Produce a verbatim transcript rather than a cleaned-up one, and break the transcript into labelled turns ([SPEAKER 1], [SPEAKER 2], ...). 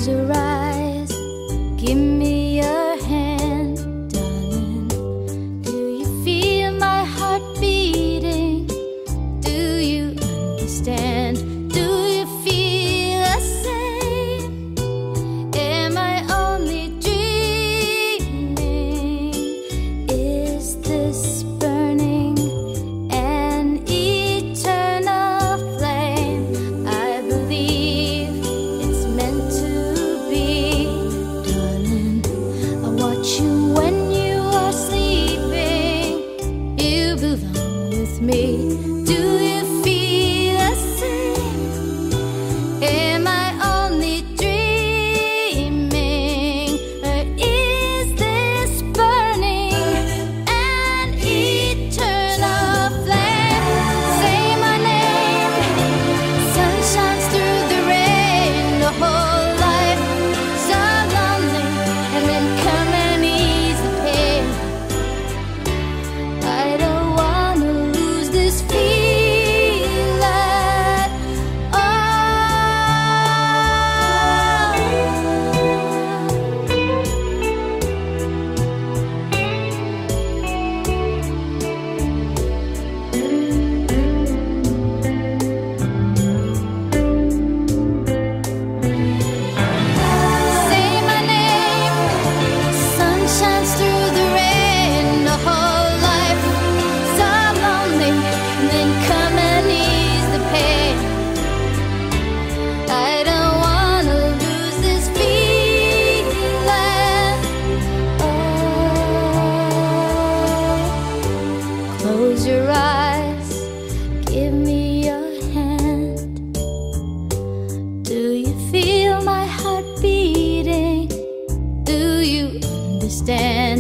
[SPEAKER 1] Close your eyes, give me your hand, darling. Do you feel my heart beating? Do you understand? Do you feel the same? Am I only dreaming? Is this burning an eternal flame? I believe it's meant to be, darling. I watch you when you are sleeping. You belong with me. Do you feel the same? Am I only dreaming? Or is this burning an eternal flame? Say my name, sun shines through the rain. The whole life so lonely, and then come and ease the pain. I don't wanna lose this feeling. Oh, say my name, sun shines through the rain. The whole life so lonely, and then come and ease the pain. I don't wanna lose this feeling. Oh, close your eyes, give me your hand. Do you feel my heart beating? Do you understand?